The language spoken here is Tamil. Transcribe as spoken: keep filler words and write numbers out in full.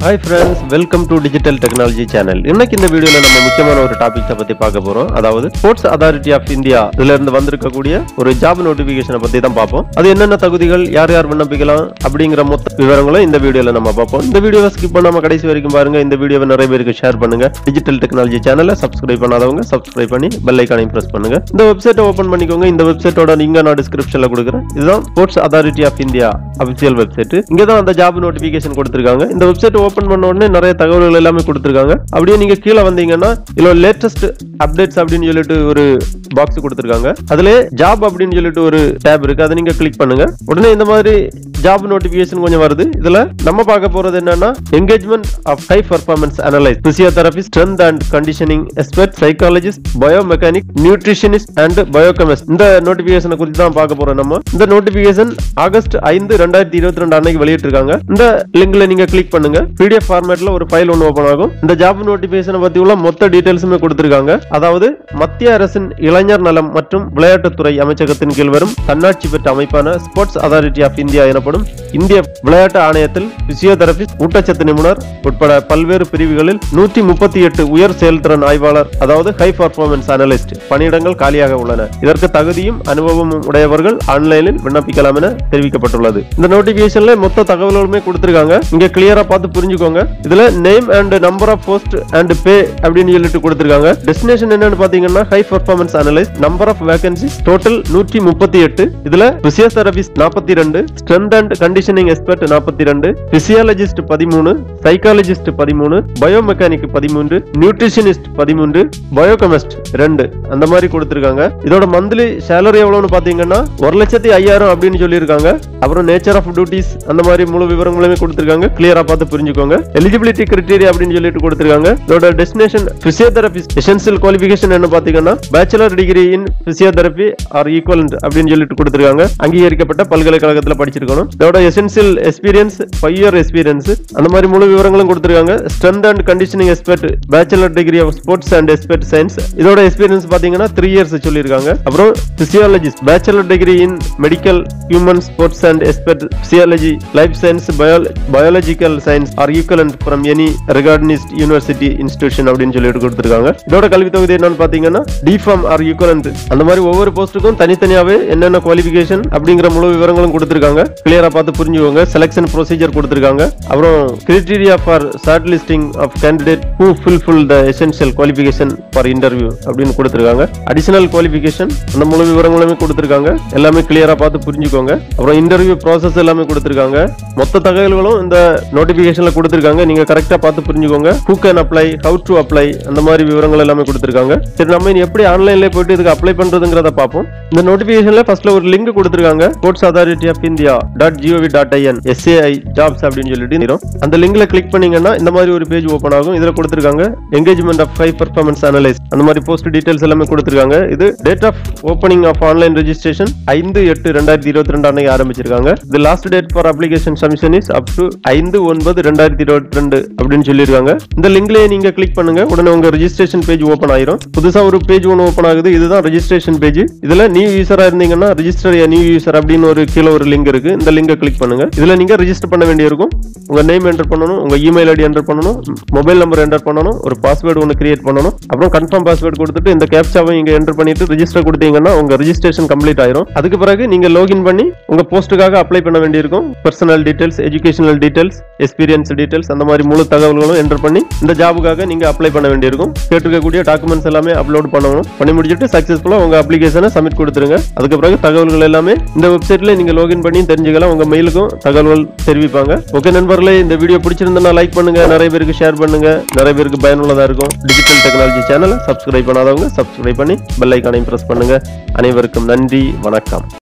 Hi friends, welcome to Digital Technology Channel. இன்னைக்கு இந்த வீடியோல நம்ம முக்கியமான ஒரு டாபிக் பத்தி பார்க்க போறோம். அதாவது Sports Authority of India இதுல இருந்து வந்திருக்கக்கூடிய ஒரு ஜாப் நோட்டிபிகேஷனை பத்தி தான் பார்ப்போம். அது என்னென்ன தகுதிகள், யார் யார் விண்ணப்பிக்கலாம் அப்படிங்கிற மொத்த விவரங்களை இந்த வீடியோல நம்ம பார்ப்போம். இந்த வீடியோவை ஸ்கிப் பண்ணாம கடைசி வரைக்கும் பாருங்க. இந்த வீடியோவை நிறைய பேருக்கு ஷேர் பண்ணுங்க. Digital Technology Channel சப்ஸ்கிரைப் பண்ணாதவங்க சப்ஸ்கிரைப் பண்ணி பெல் ஐகானையும் பிரஸ் பண்ணுங்க. இந்த வெப்சைட்டை ஓபன் பண்ணிக்கோங்க. இந்த வெப்சைட்டோட லிங்க் நான் டிஸ்கிரிப்ஷன்ல கொடுக்கிறேன். இதுதான் Sports Authority of India official website. இங்க தான் அந்த ஜாப் நோட்டிபிகேஷன் கொடுத்திருக்காங்க. இந்த வெப்சைட் ஓபன் பண்ண உடனே நிறைய தகவல்கள் எல்லாமே கொடுத்திருக்காங்க. அப்படியே நீங்க கீழ வந்தீங்கன்னா இதுல லேட்டஸ்ட் அப்டேட்ஸ் அப்படினு சொல்லிட்டு ஒரு பாக்ஸ் கொடுத்திருக்காங்க. அதுல ஜாப் அப்படினு சொல்லிட்டு ஒரு டாப் இருக்கு. அதை நீங்க கிளிக் பண்ணுங்க. உடனே இந்த மாதிரி ஜாப் நோட்டிபிகேஷன் கொஞ்சம் வருது. இதுல நம்ம பார்க்க போறது என்னன்னா engagement of high performance analyse, physiotherapist, strength and conditioning expert, psychologist, biomechanic, nutritionist and biochemist. இந்த நோட்டிபிகேஷனை குறித்து தான் பார்க்க போறோம். நம்ம இந்த நோட்டிபிகேஷன் ஆகஸ்ட் ஐந்து ரெண்டாயிரத்தி இருபத்தி ரெண்டு அன்னைக்கு வெளியிட்டிருக்காங்க. இந்த லிங்க்ல நீங்க கிளிக் பண்ணுங்க. பிடிஎஃப் ஃபார்மேட்ல ஒரு ஃபைல் ஒன்று ஓபன் ஆகும். இந்த ஜாப் நோட்டிபிகேஷனை பத்தி உள்ள மொத்த டீடைல்ஸுமே கொடுத்திருக்காங்க. அதாவது மத்திய அரசின் இளைஞர் நலம் மற்றும் விளையாட்டுத்துறை அமைச்சகத்தின் கீழ் வரும் தன்னாட்சி பெற்ற அமைப்பான ஸ்போர்ட்ஸ் அதாரிட்டி ஆஃப் இந்தியா எனப்படும் இந்திய விளையாட்டு ஆணையத்தில் பிசியோதெரபிஸ்ட், ஊட்டச்சத்து நிபுணர் உட்பட பல்வேறு பிரிவுகளில் நூற்றி முப்பத்தி எட்டு உயர் செயல்திறன் ஆய்வாளர், அதாவது ஹை பர்ஃபார்மன்ஸ் அனலிஸ்ட் பணியிடங்கள் காலியாக உள்ளன. இதற்கு தகுதியும் அனுபவமும் உடையவர்கள் ஆன்லைனில் விண்ணப்பிக்கலாம் என தெரிவிக்கப்பட்டுள்ளது. இந்த நோட்டிபிகேஷன்ல மொத்த தகவல்களுமே கொடுத்திருக்காங்க. இங்க கிளியரா பார்த்து புரிஞ்சுக்கோங்க. இதுல name and number of post and pay அப்படின்னு சொல்லிட்டு கொடுத்திருக்காங்க. டெஸ்டினேஷன் என்னன்னு பாத்தீங்கன்னா high performance analyst. Number of vacancies total நூற்றி முப்பத்தி எட்டு. இதுல பிசியோதெரபிஸ்ட் நாற்பத்தி ரெண்டு, ஸ்ட்ரென்த் அண்ட் கண்டிஷனிங் எக்ஸ்பர்ட் நாற்பத்தி ரெண்டு, பிசியாலஜிஸ்ட் பதிமூணு, சைக்காலஜிஸ்ட் பதிமூணு, பயோமெக்கானிக் பதிமூன்று, நியூட்ரிஷனிஸ்ட் பதிமூன்று, பயோகெமிஸ்ட் ரெண்டு, அந்த மாதிரி கொடுத்திருக்காங்க. இதோட மந்த்லி சேலரி எவ்வளவுன்னு பாத்தீங்கன்னா ஒரு லட்சத்தி ஐயாயிரம் அப்படின்னு சொல்லியிருக்காங்க. அப்புறம் நேச்சர் ஆஃப் டியூட்டிஸ் அந்த மாதிரி முழு விவரங்களுமே கொடுத்திருக்காங்க. கிளியரா பார்த்து புரிஞ்சுக்கோங்க. எலிஜிபிலிட்டி கிரைட்டீரியா அப்படின்னு சொல்லிட்டு கொடுத்திருக்காங்க. இதோட டெஸ்டினேஷன் பிசியோதெரபிஸ்ட் எசென்ஷியல் குவாலிஃபிகேஷன் என்ன பாத்தீங்கன்னா bachelor degree in physiotherapy or equivalent அப்படின்னு சொல்லிட்டு கொடுத்திருக்காங்க. அங்கீகரிக்கப்பட்ட பல்கலைக்கழகத்தில் படிச்சிருக்கணும். இதோட essential experience five year experience அந்த மாதிரி முழு விவரங்களும் கொடுத்திருக்காங்க. Strength and conditioning expert bachelor degree of sports and expert science. இதோட எக்ஸ்பீரியன்ஸ் பாத்தீங்கன்னா த்ரீ இயர்ஸ் சொல்லியிருக்காங்க. அப்புறம் physiologist bachelor degree in medical, human, sports and expert physiology, life science, biological science or equivalent from any recognised university institution அப்படின்னு சொல்லிட்டு கொடுத்திருக்காங்க. இதோட கல்வி தகுதி என்னன்னு பாத்தீங்கன்னா டிஃபார்ம் ஆர் ஈக்குவலன்ட். அந்த மாதிரி ஒவ்வொரு போஸ்ட்டுக்கும் தனித்தனியாவே என்னென்ன குவாலிஃபிகேஷன் அப்படிங்கிற முழு விவரங்களும் கொடுத்திருக்காங்க. கிளியரா பார்த்து புரிஞ்சுக்கோங்க. செலக்ஷன் ப்ரொசீஜர் கொடுத்திருக்காங்க. அப்புறம் criteria for short listing of candidate who fulfil the essential qualification for interview அப்படின்னு கொடுத்திருக்காங்க. அடிஷனல் குவாலிஃபிகேஷன் அந்த முழு விவரங்களுமே கொடுத்திருக்காங்க. எல்லாமே கிளியரா பார்த்து புரிஞ்சுக்கோங்க. அப்புறம் இன்டர்வியூ ப்ராசஸ் எல்லாமே கொடுத்திருக்காங்க. மொத்த தகவல்களும் இந்த நோட்டிபிகேஷன்ல கொடுத்திருக்காங்க. நீங்க கரெக்டா பார்த்து புரிஞ்சுக்கோங்க. Who can apply, how to apply அந்த மாதிரி விவரங்கள் எல்லாமே கொடுத்திருக்காங்க. சரி, நம்ம எப்படி ஆன்லைன்ல போயிட்டு இதுக்கு அப்ளை பண்றதுங்கிறத பார்ப்போம். இந்த நோட்டிபிகேஷன்ல ஃபர்ஸ்ட்ல ஒரு லிங்க் கொடுத்திருக்காங்க. Sports Authority of India dot GOV dot IN SAI jobs அப்படின்னு சொல்லிட்டு அந்த லிங்க்ல கிளிக் பண்ணீங்கன்னா இந்த மாதிரி ஒரு பேஜ் ஓபன் ஆகும். இதுல கொடுத்திருக்காங்க engagement of high performance analyst அந்த மாதிரி போஸ்ட் டீடைல்ஸ் எல்லாமே கொடுத்திருக்காங்க. இது date of opening of online registration ஐந்து எட்டு ரெண்டாயிரத்தி இருபத்தி ரெண்டு அன்னைக்கு ஆரம்பிச்சிருக்காங்க. இது last date for application submission is up to ஐந்து ஒன்பது ரெண்டாயிரத்தி இருபத்தி ரெண்டு அப்படின்னு சொல்லியிருக்காங்க. இந்த லிங்க்லயே நீங்க கிளிக் பண்ணுங்க. உடனே உங்க ரெஜிஸ்ட்ரேஷன் பேஜ் ஓபன் ஆயிரும். புதுசா ஒரு பேஜ் ஒன்று ஓபன் ஆகுது. இதுதான் ரெஜிஸ்ட்ரேஷன் பேஜ். இதுல நியூ யூசரா இருந்தீங்கன்னா ரெஜிஸ்டர் நியூ யூசர் அப்படின்னு ஒரு கீழே ஒரு லிங்க் இருக்கு. இந்த லிங்கை கிளிக் பண்ணுங்க. இதுல நீங்க ரெஜிஸ்டர் பண்ண வேண்டியிருக்கும். உங்க நேம் என்டர் பண்ணணும், உங்க இமெயில் ஐடி என்டர் பண்ணணும், மொபைல் நம்பர் என்டர் பண்ணணும், ஒரு பாஸ்வேர்டு ஒன்று கிரியேட் பண்ணணும். அப்புறம் கன்ஃபார்ம் பாஸ்வேர்டு கொடுத்துட்டு இந்த கேப்சாவை இங்க என்டர் பண்ணிட்டு ரெஜிஸ்டர் கொடுத்தீங்கன்னா உங்க ரெஜிஸ்ட்ரேஷன் கம்ப்ளீட் ஆயிரும். அதுக்கு பிறகு நீங்க லாகின் பண்ணி உங்க போஸ்ட்டுக்காக அப்ளை பண்ண வேண்டியிருக்கும். Personal details, educational details, experience details அந்த மாதிரி முழு தகவல்களும் என்டர் பண்ணி இந்த ஜாபுக்காக நீங்க அப்ளை பண்ண வேண்டியிருக்கும். கேட்டிருக்கக்கூடிய டாக்குமெண்ட்ஸ் எல்லாமே அப்லோட் பண்ணணும். பண்ணி முடிச்சிட்டு சக்சஸ்ஃபுல்லா உங்க அப்ளிகேஷனை சப்மிட் கொடுத்துருங்க. அதுக்கு பிறகு தகவல்கள் எல்லாமே இந்த வெப்சைட்ல நீங்க லாகின் பண்ணி தெரிஞ்சுக்கலாம். உங்க மெயிலுக்கும் தகவல்கள் தெரிவிப்பாங்க. ஓகே நண்பர்களே, இந்த வீடியோ பிடிச்சிருந்தா லைக் பண்ணுங்க, நிறைய பேருக்கு ஷேர் பண்ணுங்க, நிறைய பேருக்கு பயனுள்ளதா இருக்கும். டிஜிட்டல் டெக்னாலஜி சேனலை சப்ஸ்கிரைப் பண்ணாதவங்க சப்ஸ்கிரைப் பண்ணி பெல் ஐகானையும் பிரஸ் பண்ணுங்க. அனைவருக்கும் நன்றி, வணக்கம்.